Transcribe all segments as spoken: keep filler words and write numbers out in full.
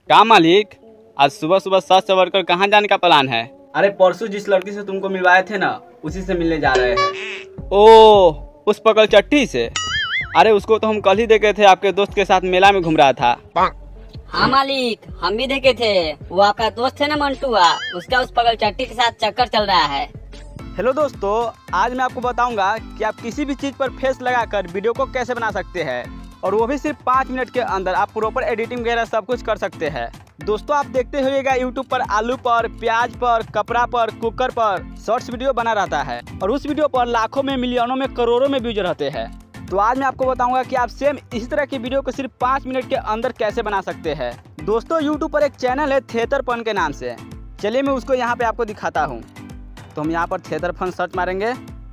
क्या मालिक, आज सुबह सुबह सच सवर कर कहाँ जाने का प्लान है? अरे परसों जिस लड़की से तुमको मिलवाए थे ना, उसी से मिलने जा रहे हैं। ओह, उस पकड़ चट्टी से? अरे उसको तो हम कल ही देखे थे, आपके दोस्त के साथ मेला में घूम रहा था। हाँ मालिक, हम भी देखे थे। वो आपका दोस्त है ना मंटुआ, उसका उस पगल चट्टी के साथ चक्कर चल रहा है। हेलो दोस्तों, आज मैं आपको बताऊंगा कि आप किसी भी चीज पर फेस लगाकर वीडियो को कैसे बना सकते हैं, और वो भी सिर्फ पाँच मिनट के अंदर आप प्रॉपर एडिटिंग वगैरह सब कुछ कर सकते हैं। दोस्तों आप देखते होइएगा यूट्यूब पर आलू पर, प्याज पर, कपड़ा पर, कुकर पर शॉर्ट्स वीडियो बना रहता है, और उस वीडियो पर लाखों में, मिलियनों में, करोड़ों में व्यूज रहते हैं। तो आज मैं आपको बताऊंगा कि आप सेम इसी तरह की वीडियो को सिर्फ पाँच मिनट के अंदर कैसे बना सकते हैं। दोस्तों यूट्यूब पर एक चैनल है थिएटरपन के नाम से, चलिए मैं उसको यहाँ पे आपको दिखाता हूँ। तो हम यहाँ पर थिएटरपन सर्च मारेंगे।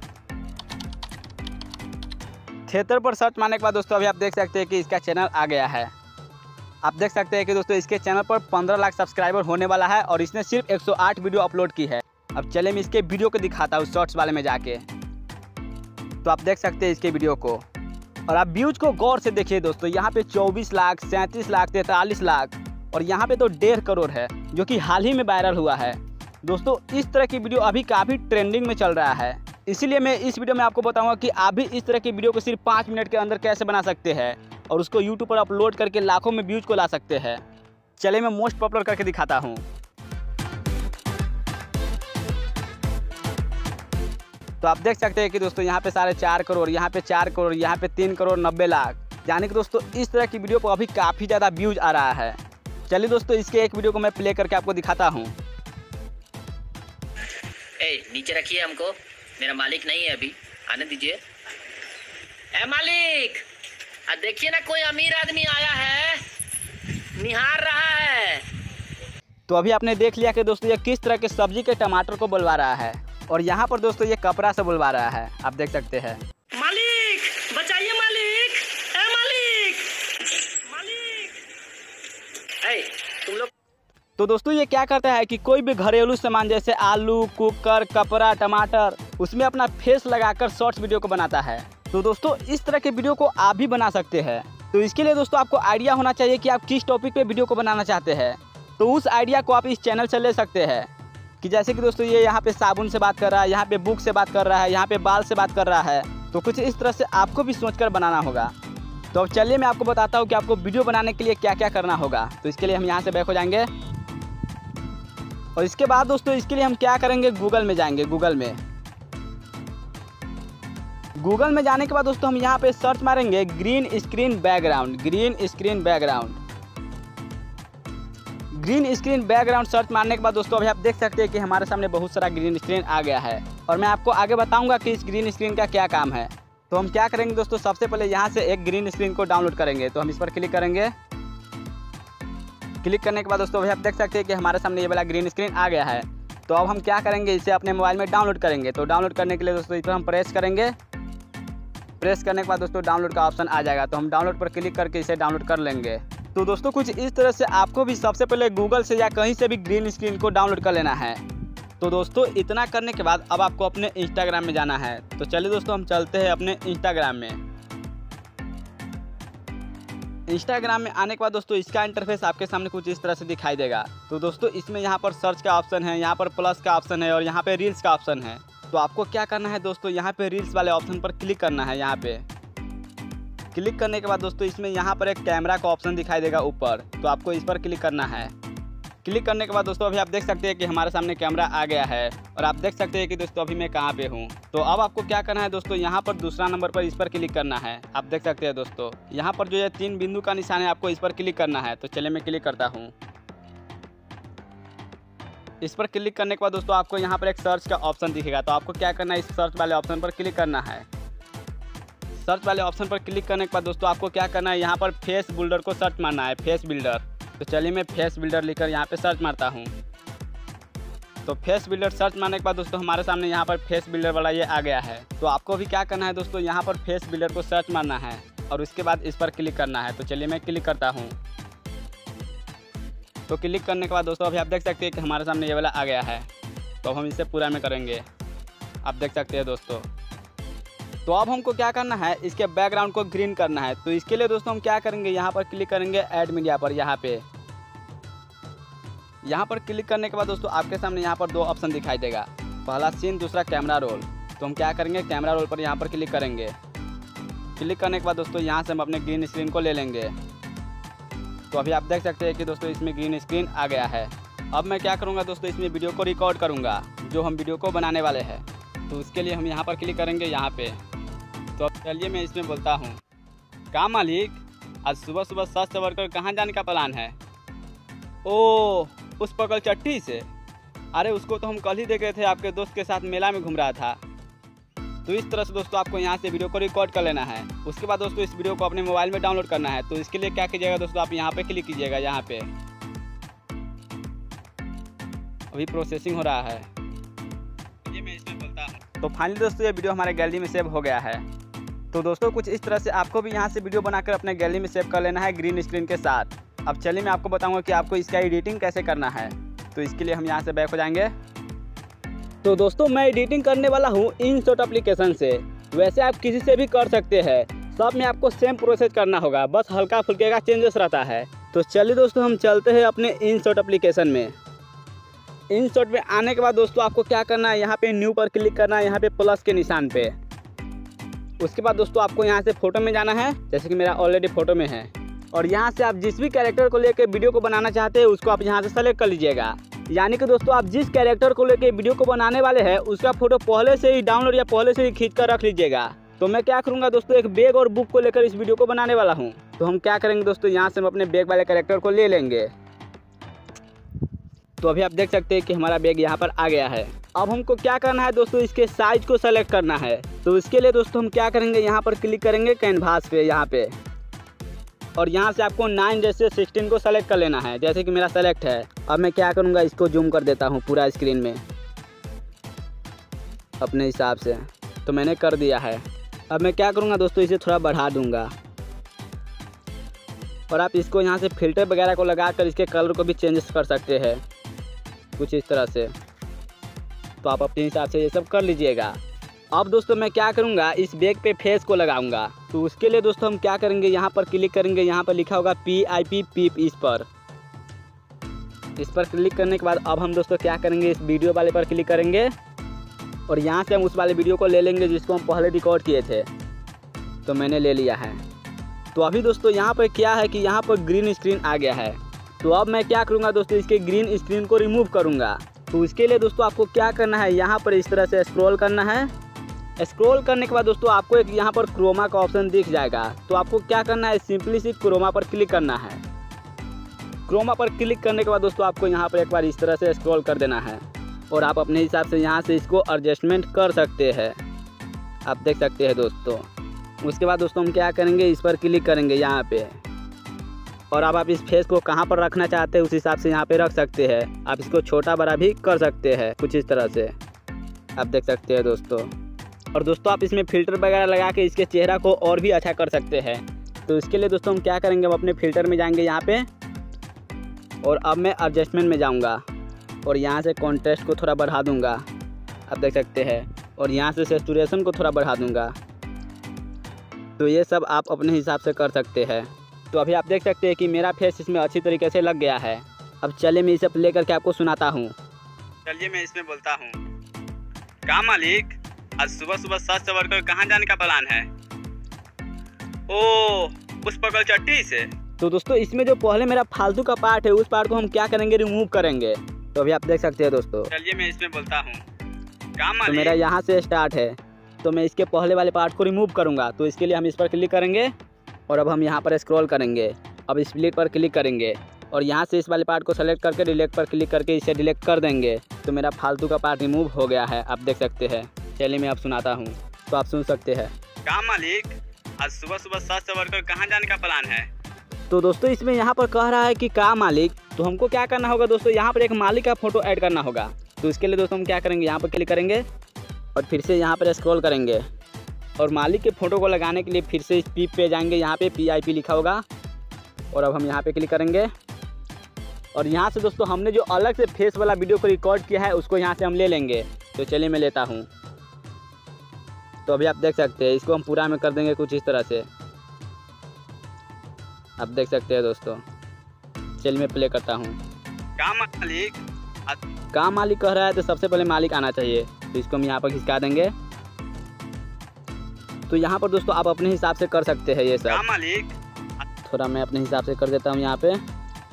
थिएटर पर सर्च मारने के बाद दोस्तों अभी आप देख सकते हैं कि इसका चैनल आ गया है। आप देख सकते हैं कि दोस्तों इसके चैनल पर पंद्रह लाख सब्सक्राइबर होने वाला है, और इसने सिर्फ एक सौ आठ वीडियो अपलोड की है। अब चलिए मैं इसके वीडियो को दिखाता हूँ शॉर्ट्स वाले में जाके। तो आप देख सकते हैं इसके वीडियो को, और आप व्यूज को गौर से देखिए दोस्तों। यहाँ पे चौबीस लाख, सैंतीस लाख, तैंतालीस लाख, और यहाँ पे तो डेढ़ करोड़ है, जो कि हाल ही में वायरल हुआ है। दोस्तों इस तरह की वीडियो अभी काफ़ी ट्रेंडिंग में चल रहा है, इसीलिए मैं इस वीडियो में आपको बताऊंगा कि आप भी इस तरह की वीडियो को सिर्फ पाँच मिनट के अंदर कैसे बना सकते हैं, और उसको यूट्यूब पर अपलोड करके लाखों में व्यूज को ला सकते हैं। चलिए मैं मोस्ट पॉपुलर करके दिखाता हूं। तो आप देख सकते हैं कि दोस्तों यहाँ पे साढ़े चार करोड़, यहाँ पे चार करोड़, यहाँ पे तीन करोड़ नब्बे लाख, यानी कि दोस्तों इस तरह की वीडियो को अभी काफ़ी ज़्यादा व्यूज आ रहा है। चलिए दोस्तों इसके एक वीडियो को मैं प्ले करके आपको दिखाता हूँ। ए, नीचे रखिए, हमको मेरा मालिक नहीं है, अभी आने दीजिए। ए मालिक, आ देखिए ना, कोई अमीर आदमी आया है, निहार रहा है। तो अभी आपने देख लिया कि दोस्तों ये किस तरह के सब्जी के टमाटर को बुलवा रहा है, और यहाँ पर दोस्तों ये कपड़ा से बुलवा रहा है। आप देख सकते हैं। मालिक बचाइए, मालिक, ए मालिक, मालिक। ए तुम लोग। तो दोस्तों ये क्या करता है कि कोई भी घरेलू सामान जैसे आलू, कुकर, कपड़ा, टमाटर, उसमें अपना फेस लगाकर शॉर्ट्स वीडियो को बनाता है। तो दोस्तों इस तरह के वीडियो को आप भी बना सकते हैं। तो इसके लिए दोस्तों आपको आइडिया होना चाहिए कि आप किस टॉपिक पे वीडियो को बनाना चाहते हैं। तो उस आइडिया को आप इस चैनल से ले सकते हैं, कि जैसे कि दोस्तों ये यहाँ पे साबुन से बात कर रहा है, यहाँ पे बुक से बात कर रहा है, यहाँ पे बाल से बात कर रहा है। तो कुछ इस तरह से आपको भी सोच कर बनाना होगा। तो अब चलिए मैं आपको बताता हूँ कि आपको वीडियो बनाने के लिए क्या क्या करना होगा। तो इसके लिए हम यहाँ से बैक हो जाएंगे, और इसके बाद दोस्तों इसके लिए हम क्या करेंगे, गूगल में जाएंगे। गूगल में गूगल में जाने के बाद दोस्तों हम यहाँ पे सर्च मारेंगे green screen background. Green screen background green screen background search मारने के बाद दोस्तों अभी आप देख सकते हैं कि हमारे सामने बहुत सारा ग्रीन स्क्रीन आ गया है, और मैं आपको आगे बताऊंगा कि इस ग्रीन स्क्रीन का क्या काम है। तो हम क्या करेंगे दोस्तों, सबसे पहले यहाँ से एक ग्रीन स्क्रीन को डाउनलोड करेंगे। तो हम इस पर क्लिक करेंगे। क्लिक करने के बाद दोस्तों अभी आप देख सकते हैं कि हमारे सामने ये वाला ग्रीन स्क्रीन आ गया है। तो अब हम क्या करेंगे, इसे अपने मोबाइल में डाउनलोड करेंगे। तो डाउनलोड करने के लिए दोस्तों इस पर हम प्रेस करेंगे। प्रेस करने के बाद दोस्तों डाउनलोड का ऑप्शन आ जाएगा। तो हम डाउनलोड पर क्लिक करके इसे डाउनलोड कर लेंगे। तो दोस्तों कुछ इस तरह से आपको भी सबसे पहले गूगल से या कहीं से भी ग्रीन स्क्रीन को डाउनलोड कर लेना है। तो दोस्तों इतना करने के बाद अब आपको अपने इंस्टाग्राम में जाना है। तो चलिए दोस्तों हम चलते हैं अपने इंस्टाग्राम में। इंस्टाग्राम में आने के बाद दोस्तों इसका इंटरफेस आपके सामने कुछ इस तरह से दिखाई देगा। तो दोस्तों इसमें यहाँ पर सर्च का ऑप्शन है, यहाँ पर प्लस का ऑप्शन है, और यहाँ पे रील्स का ऑप्शन है। तो आपको क्या करना है दोस्तों, यहाँ पे रील्स वाले ऑप्शन पर क्लिक करना है। यहाँ पे क्लिक करने के बाद दोस्तों इसमें यहाँ पर एक कैमरा का ऑप्शन दिखाई देगा ऊपर। तो आपको इस पर क्लिक करना है। क्लिक करने के बाद दोस्तों अभी आप देख सकते हैं कि हमारे सामने कैमरा आ गया है, और आप देख सकते हैं कि दोस्तों अभी मैं कहाँ पे हूँ। तो अब आपको क्या करना है दोस्तों, यहाँ पर दूसरा नंबर पर इस पर क्लिक करना है। आप देख सकते हैं दोस्तों यहाँ पर जो ये तीन बिंदु का निशान है, आपको इस पर क्लिक करना है। तो चलिए मैं क्लिक करता हूँ। इस पर क्लिक करने के बाद दोस्तों आपको यहाँ पर एक सर्च का ऑप्शन दिखेगा। तो आपको क्या करना है, इस सर्च वाले ऑप्शन पर क्लिक करना है। सर्च वाले ऑप्शन पर क्लिक करने के बाद दोस्तों आपको क्या करना है, यहाँ पर फेस बिल्डर को सर्च मारना है, फेस बिल्डर। तो चलिए मैं फेस बिल्डर लिखकर यहाँ पे सर्च मारता हूँ। तो फेस बिल्डर सर्च मारने के बाद दोस्तों हमारे सामने यहाँ पर फेस बिल्डर वाला ये आ गया है। तो आपको भी क्या करना है दोस्तों, यहाँ पर फेस बिल्डर को सर्च मारना है, और उसके बाद इस पर क्लिक करना है। तो चलिए मैं क्लिक करता हूँ। तो क्लिक करने के बाद दोस्तों अभी आप देख सकते हैं कि हमारे सामने ये वाला आ गया है। तो अब हम इसे पूरा में करेंगे। आप देख सकते हैं दोस्तों। तो अब हमको क्या करना है, इसके बैकग्राउंड को ग्रीन करना है। तो इसके लिए दोस्तों हम क्या करेंगे, यहाँ पर क्लिक करेंगे ऐड मीडिया पर। यहाँ पे यहाँ पर क्लिक करने के बाद दोस्तों आपके सामने यहाँ पर दो ऑप्शन दिखाई देगा, पहला सीन, दूसरा कैमरा रोल। तो हम क्या करेंगे, कैमरा रोल पर यहाँ पर क्लिक करेंगे। क्लिक करने के बाद दोस्तों यहाँ से हम अपने ग्रीन स्क्रीन को ले लेंगे। तो अभी आप देख सकते हैं कि दोस्तों इसमें ग्रीन स्क्रीन आ गया है। अब मैं क्या करूँगा दोस्तों, इसमें वीडियो को रिकॉर्ड करूँगा जो हम वीडियो को बनाने वाले हैं। तो उसके लिए हम यहाँ पर क्लिक करेंगे यहाँ पे। तो अब चलिए मैं इसमें बोलता हूँ, का मालिक आज सुबह सुबह सच सवर कर कहाँ जाने का प्लान है? ओ उस पकड़ चट्टी से, अरे उसको तो हम कल ही देख रहे थे, आपके दोस्त के साथ मेला में घूम रहा था। तो इस तरह से दोस्तों आपको यहाँ से वीडियो को रिकॉर्ड कर लेना है। उसके बाद दोस्तों इस वीडियो को अपने मोबाइल में डाउनलोड करना है। तो इसके लिए क्या कीजिएगा दोस्तों, आप यहाँ पे क्लिक कीजिएगा, यहाँ पे अभी प्रोसेसिंग हो रहा है, ये मैं इसमें बोलता हूँ। तो फाइनली दोस्तों ये वीडियो हमारे गैलरी में सेव हो गया है। तो दोस्तों कुछ इस तरह से आपको भी यहाँ से वीडियो बनाकर अपने गैलरी में सेव कर लेना है ग्रीन स्क्रीन के साथ। अब चलिए मैं आपको बताऊँगा कि आपको इसका एडिटिंग कैसे करना है। तो इसके लिए हम यहाँ से बैक हो जाएंगे। तो दोस्तों मैं एडिटिंग करने वाला हूँ InShot एप्लीकेशन से। वैसे आप किसी से भी कर सकते हैं, सब में आपको सेम प्रोसेस करना होगा, बस हल्का फुल्के का चेंजेस रहता है। तो चलिए दोस्तों हम चलते हैं अपने InShot एप्लीकेशन में। InShot में आने के बाद दोस्तों आपको क्या करना है, यहाँ पे न्यू पर क्लिक करना है, यहाँ पे प्लस के निशान पे। उसके बाद दोस्तों आपको यहाँ से फोटो में जाना है, जैसे कि मेरा ऑलरेडी फोटो में है। और यहाँ से आप जिस भी कैरेक्टर को लेकर वीडियो को बनाना चाहते हैं उसको आप यहाँ से सेलेक्ट कर लीजिएगा। यानी कि दोस्तों आप जिस कैरेक्टर को लेकर वीडियो को बनाने वाले हैं उसका फोटो पहले से ही डाउनलोड या पहले से ही खींच कर रख लीजिएगा। तो मैं क्या करूँगा दोस्तों, एक बैग और बुक को लेकर इस वीडियो को बनाने वाला हूँ। तो हम क्या करेंगे दोस्तों, यहाँ से हम अपने बैग वाले कैरेक्टर को ले लेंगे। तो अभी आप देख सकते हैं कि हमारा बैग यहाँ पर आ गया है। अब हमको क्या करना है दोस्तों, इसके साइज को सेलेक्ट करना है। तो इसके लिए दोस्तों हम क्या करेंगे, यहाँ पर क्लिक करेंगे कैनवास पे यहाँ पे, और यहाँ से आपको नाइन जैसे सिक्सटीन को सेलेक्ट कर लेना है, जैसे कि मेरा सेलेक्ट है। अब मैं क्या करूँगा, इसको जूम कर देता हूँ पूरा स्क्रीन में अपने हिसाब से। तो मैंने कर दिया है। अब मैं क्या करूँगा दोस्तों, इसे थोड़ा बढ़ा दूँगा। और आप इसको यहाँ से फिल्टर वगैरह को लगा कर इसके कलर को भी चेंजेस कर सकते हैं कुछ इस तरह से। तो आप अपने हिसाब से ये सब कर लीजिएगा। अब दोस्तों मैं क्या करूँगा, इस बैग पे फेस को लगाऊंगा। तो उसके लिए दोस्तों हम क्या करेंगे, यहाँ पर क्लिक करेंगे, यहाँ पर लिखा होगा पी आई पी पीप, इस पर इस पर क्लिक करने के बाद अब हम दोस्तों क्या करेंगे, इस वीडियो वाले पर क्लिक करेंगे और यहाँ से हम उस वाले वीडियो को ले लेंगे जिसको हम पहले रिकॉर्ड किए थे। तो मैंने ले लिया है। तो अभी दोस्तों यहाँ पर क्या है कि यहाँ पर ग्रीन स्क्रीन आ गया है। तो अब मैं क्या करूँगा दोस्तों, इसके ग्रीन स्क्रीन को रिमूव करूँगा। तो उसके लिए दोस्तों आपको क्या करना है, यहाँ पर इस तरह से स्क्रॉल करना है। स्क्रॉल करने के बाद दोस्तों आपको एक यहाँ पर क्रोमा का ऑप्शन दिख जाएगा। तो आपको क्या करना है, सिंपली सी क्रोमा पर क्लिक करना है। क्रोमा पर क्लिक करने के बाद दोस्तों आपको यहाँ पर एक बार इस तरह से स्क्रॉल कर देना है और आप अपने हिसाब से यहाँ से इसको एडजस्टमेंट कर सकते हैं, आप देख सकते हैं दोस्तों। उसके बाद दोस्तों हम क्या करेंगे, इस पर क्लिक करेंगे यहाँ पे, और अब आप इस फेस को कहाँ पर रखना चाहते हैं उस हिसाब से यहाँ पे रख सकते हैं। आप इसको छोटा बड़ा भी कर सकते हैं कुछ इस तरह से, आप देख सकते हैं दोस्तों। और दोस्तों आप इसमें फ़िल्टर वगैरह लगा के इसके चेहरा को और भी अच्छा कर सकते हैं। तो इसके लिए दोस्तों हम क्या करेंगे, हम अपने फ़िल्टर में जाएंगे यहाँ पे, और अब मैं एडजस्टमेंट में जाऊँगा और यहाँ से कॉन्ट्रास्ट को थोड़ा बढ़ा दूँगा, आप देख सकते हैं। और यहाँ से सैचुरेशन को थोड़ा बढ़ा दूँगा। तो ये सब आप अपने हिसाब से कर सकते हैं। तो अभी आप देख सकते हैं कि मेरा फेस इसमें अच्छी तरीके से लग गया है। अब चलिए मैं इसे प्ले करके आपको सुनाता हूँ। चलिए मैं इसमें बोलता हूँ, का मालिक आज सुबह सुबह सच सवर कर कहाँ जाने का प्लान है? ओ उस पकड़ चट्टी से। तो दोस्तों इसमें जो पहले मेरा फालतू का पार्ट है उस पार्ट को हम क्या करेंगे, रिमूव करेंगे। तो अभी आप देख सकते हैं दोस्तों। चलिए मैं इसमें बोलता हूँ, का तो मालिक मेरा यहाँ से स्टार्ट है, तो मैं इसके पहले वाले पार्ट को रिमूव करूँगा। तो इसके लिए हम इस पर क्लिक करेंगे और अब हम यहाँ पर स्क्रॉल करेंगे। अब स्प्लिट पर क्लिक करेंगे और यहाँ से इस वाले पार्ट को सेलेक्ट करके डिलीट पर क्लिक करके इसे डिलीट कर देंगे। तो मेरा फालतू का पार्ट रिमूव हो गया है, आप देख सकते हैं। चलिए मैं अब सुनाता हूँ, तो आप सुन सकते हैं। का मालिक आज सुबह सुबह सच सवर कर कहाँ जाने का प्लान है? तो दोस्तों इसमें यहाँ पर कह रहा है कि का मालिक, तो हमको क्या करना होगा दोस्तों, यहाँ पर एक मालिक का फोटो ऐड करना होगा। तो इसके लिए दोस्तों हम क्या करेंगे, यहाँ पर क्लिक करेंगे और फिर से यहाँ पर स्क्रॉल करेंगे और मालिक के फ़ोटो को लगाने के लिए फिर से इस पीप पे जाएंगे, यहाँ पे पी आई पी लिखा होगा। और अब हम यहाँ पे क्लिक करेंगे और यहाँ से दोस्तों हमने जो अलग से फेस वाला वीडियो को रिकॉर्ड किया है उसको यहाँ से हम ले लेंगे। तो चलिए मैं लेता हूँ। तो अभी आप देख सकते हैं, इसको हम पूरा में कर देंगे कुछ इस तरह से, आप देख सकते हैं दोस्तों। चलिए मैं प्ले करता हूँ। काम मालिक। काम मालिक कह रहा है तो सबसे पहले मालिक आना चाहिए, तो इसको हम यहाँ पर खिसका देंगे। तो यहाँ पर दोस्तों आप अपने हिसाब से कर सकते हैं ये सब। काम मालिक। थोड़ा मैं अपने हिसाब से कर देता हूँ यहाँ पे।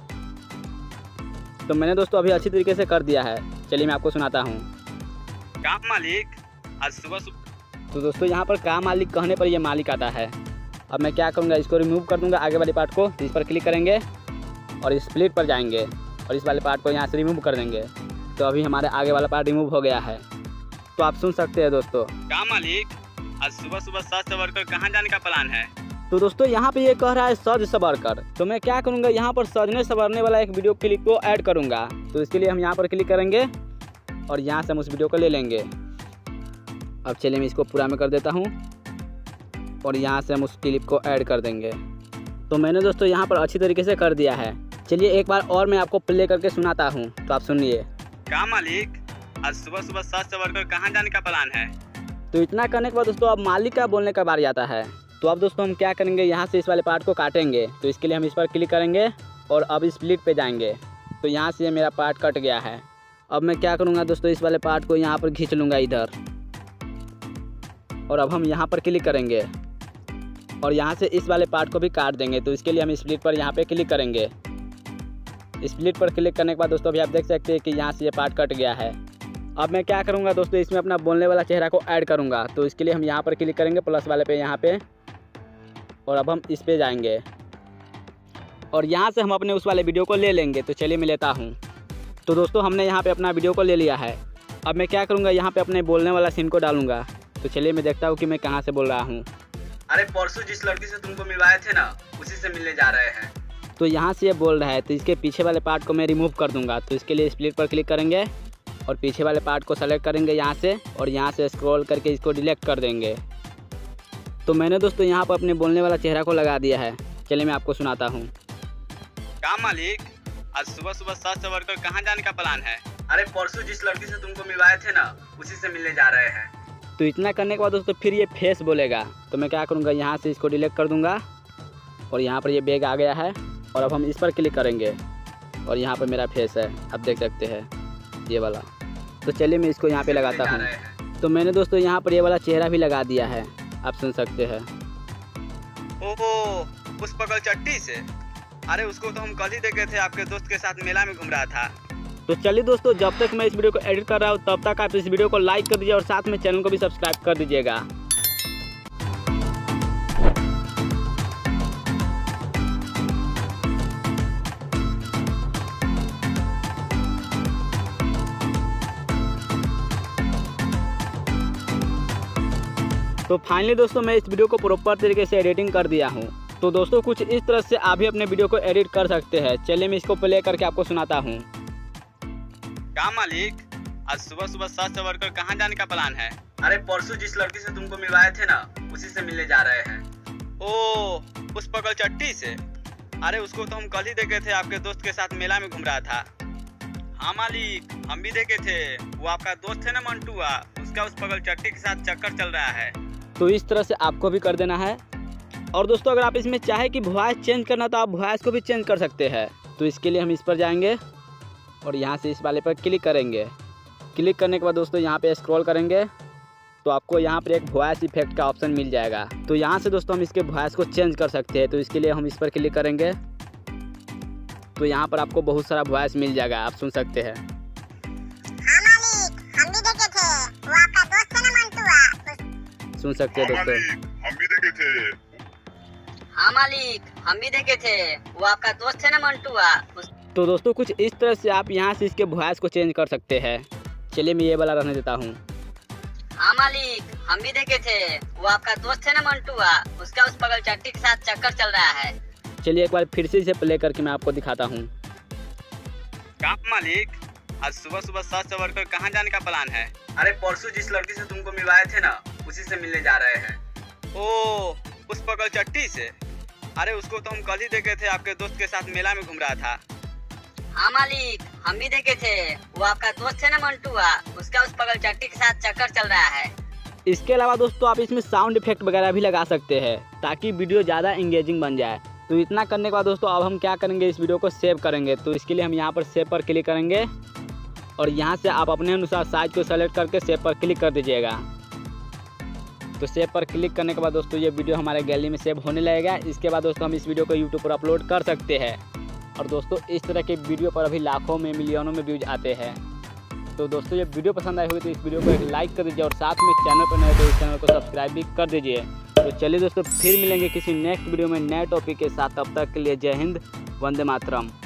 तो मैंने दोस्तों अभी अच्छी तरीके से कर दिया है। चलिए मैं आपको सुनाता हूँ। काम मालिक आज सुबह सुबह। तो दोस्तों यहाँ पर काम मालिक कहने पर ये मालिक आता है। अब मैं क्या करूँगा, इसको रिमूव कर दूँगा आगे वाले पार्ट को। तो इस पर क्लिक करेंगे और स्प्लिट पर जाएंगे और इस वाले पार्ट को यहाँ से रिमूव कर देंगे। तो अभी हमारे आगे वाला पार्ट रिमूव हो गया है। तो आप सुन सकते हैं दोस्तों। काम मालिक आज सुबह सुबह सात सवार कर कहाँ जाने का प्लान है? तो दोस्तों यहाँ पे ये कह रहा है सज सवर कर। तो मैं क्या करूँगा, यहाँ पर सजने संवरने वाला एक वीडियो क्लिप को ऐड करूँगा। तो इसके लिए हम यहाँ पर क्लिक करेंगे और यहाँ से हम उस वीडियो को ले लेंगे। अब चलिए मैं इसको पूरा में कर देता हूँ और यहाँ से हम उस क्लिप को ऐड कर देंगे। तो मैंने दोस्तों यहाँ पर अच्छी तरीके से कर दिया है। चलिए एक बार और मैं आपको प्ले करके सुनाता हूँ, तो आप सुनिए। काम मालिक आज सुबह सुबह सात सवार कर कहाँ जाने का प्लान है? तो इतना करने के बाद दोस्तों अब मालिक का बोलने का बारी आता है। तो अब दोस्तों हम क्या करेंगे, यहाँ से इस वाले पार्ट को काटेंगे। तो इसके लिए हम इस पर क्लिक करेंगे और अब स्प्लिट पे जाएंगे। तो यहाँ से मेरा पार्ट कट गया है। अब मैं क्या करूँगा दोस्तों, इस वाले पार्ट को यहाँ पर खींच लूँगा इधर और अब हम यहाँ पर क्लिक करेंगे और यहाँ से इस वाले पार्ट को भी काट देंगे। तो इसके लिए हम स्प्लिट पर यहाँ पे क्लिक करेंगे। स्प्लिट पर क्लिक करने के बाद दोस्तों अभी आप देख सकते हैं कि यहाँ से ये पार्ट कट गया है। अब मैं क्या करूँगा दोस्तों, इसमें अपना बोलने वाला चेहरा को ऐड करूँगा। तो इसके लिए हम यहाँ पर क्लिक करेंगे प्लस वाले पे यहाँ पे और अब हम इस पे जाएंगे और यहाँ से हम अपने उस वाले वीडियो को ले लेंगे। तो चलिए मैं लेता हूँ। तो दोस्तों हमने यहाँ पे अपना वीडियो को ले लिया है। अब मैं क्या करूँगा, यहाँ पे अपने बोलने वाला सीन को डालूंगा। तो चलिए मैं देखता हूँ कि मैं कहाँ से बोल रहा हूँ। अरे परसों जिस लड़की से तुमको मिलवाए थे ना, उसी से मिलने जा रहे हैं। तो यहाँ से ये बोल रहा है, तो इसके पीछे वाले पार्ट को मैं रिमूव कर दूंगा। तो इसके लिए स्प्लिट पर क्लिक करेंगे और पीछे वाले पार्ट को सेलेक्ट करेंगे यहाँ से और यहाँ से स्क्रॉल करके इसको डिलीट कर देंगे। तो मैंने दोस्तों यहाँ पर अपने बोलने वाला चेहरा को लगा दिया है। चलिए मैं आपको सुनाता हूँ। काम मालिक आज सुबह सुबह सात सवार कर कहाँ जाने का प्लान है? अरे परसों जिस लड़की से तुमको मिलवाए थे ना, उसी से मिलने जा रहे हैं। तो इतना करने के बाद दोस्तों फिर ये फेस बोलेगा। तो मैं क्या करूँगा, यहाँ से इसको डिलीट कर दूँगा और यहाँ पर ये बैग आ गया है और अब हम इस पर क्लिक करेंगे और यहाँ पर मेरा फेस है, आप देख सकते हैं ये वाला। तो चलिए मैं इसको यहाँ पे लगाता हूँ। तो मैंने दोस्तों यहाँ पर ये वाला चेहरा भी लगा दिया है, आप सुन सकते हैं। ओहो पुष्पकल चट्टी से? अरे उसको तो हम कल ही देखे थे, आपके दोस्त के साथ मेला में घूम रहा था। तो चलिए दोस्तों, जब तक मैं इस वीडियो को एडिट कर रहा हूँ तब तक आप इस वीडियो को लाइक कर दीजिए और साथ में चैनल को भी सब्सक्राइब कर दीजिएगा। तो फाइनली दोस्तों मैं इस वीडियो को प्रॉपर तरीके से एडिटिंग कर दिया हूँ। तो दोस्तों कुछ इस तरह से आप भी अपने वीडियो को एडिट कर सकते हैं। चलिए मैं इसको प्ले करके आपको सुनाता हूँ। काम मालिक आज सुबह सुबह सात सवार कर कहाँ जाने का प्लान है? अरे परसों जिस लड़की से तुमको मिलवाए थे ना, उसी से मिलने जा रहे हैं। ओ पुष्पकल चट्टी से? अरे उसको तो हम कल ही देखे थे, आपके दोस्त के साथ मेला में घूम रहा था। हाँ मालिक हम भी देखे थे, वो आपका दोस्त है ना मंटुआ, उसका उस पगल चट्टी के साथ चक्कर चल रहा है। तो इस तरह से आपको भी कर देना है। और दोस्तों अगर आप इसमें चाहे कि वॉइस चेंज करना तो आप वॉइस को भी चेंज कर सकते हैं। तो इसके लिए हम इस पर जाएंगे और यहाँ से इस वाले पर क्लिक करेंगे। क्लिक करने के बाद दोस्तों यहाँ पे स्क्रॉल करेंगे तो आपको यहाँ पर एक वॉइस इफेक्ट का ऑप्शन मिल जाएगा। तो यहाँ से दोस्तों हम इसके वॉइस को चेंज कर सकते हैं। तो इसके लिए हम इस पर क्लिक करेंगे तो यहाँ पर आपको बहुत सारा वॉइस मिल जाएगा, आप सुन सकते हैं। हाँ मालिक हम भी देखे थे, वो आपका दोस्त है ना मंटुआ। सुन सकते हैं दोस्तों। हम भी देखे थे। हाँ मालिक हम भी देखे थे, वो आपका दोस्त है ना मंटुआ। तो दोस्तों कुछ इस तरह से आप यहाँ से इसके वॉइस को चेंज कर सकते हैं। चलिए मैं ये वाला रहने देता हूँ। हाँ मालिक हम भी देखे थे, वो आपका दोस्त है ना मंटुआ, उसका उस पगल चट्टी के साथ चक्कर चल रहा है। चलिए एक बार फिर से इसे प्ले करके मैं आपको दिखाता हूँ। काम मालिक आज सुबह सुबह सात सवार कर कहाँ जाने का प्लान है? अरे परसों जिस लड़की से तुमको मिलवाए थे ना, उसी से मिलने जा रहे हैं। ओ पुष्पकल चट्टी से? अरे उसको तो हम कल ही देखे थे, आपके दोस्त के साथ मेला में घूम रहा था। हाँ मालिक हम भी देखे थे, वो आपका दोस्त है ना मंटुआ, उसका उस पगल चट्टी के साथ चक्कर चल रहा है। इसके अलावा दोस्तों आप इसमें साउंड इफेक्ट वगैरह भी लगा सकते हैं ताकि वीडियो ज़्यादा एंगेजिंग बन जाए। तो इतना करने के बाद दोस्तों अब हम क्या करेंगे, इस वीडियो को सेव करेंगे। तो इसके लिए हम यहाँ पर सेव पर क्लिक करेंगे और यहाँ से आप अपने अनुसार साइज को सेलेक्ट करके सेव पर क्लिक कर दीजिएगा। तो सेव पर क्लिक करने के बाद दोस्तों ये वीडियो हमारे गैलरी में सेव होने लगेगा। इसके बाद दोस्तों हम इस वीडियो को यूट्यूब पर अपलोड कर सकते हैं। और दोस्तों इस तरह के वीडियो पर अभी लाखों में मिलियनों में व्यूज आते हैं। तो दोस्तों ये वीडियो पसंद आई होगी तो इस वीडियो को एक लाइक कर दीजिए और साथ में चैनल पर नए तो इस चैनल को सब्सक्राइब भी कर दीजिए। तो चलिए दोस्तों फिर मिलेंगे किसी नेक्स्ट वीडियो में नए टॉपिक के साथ। तब तक के लिए जय हिंद, वंदे मातरम।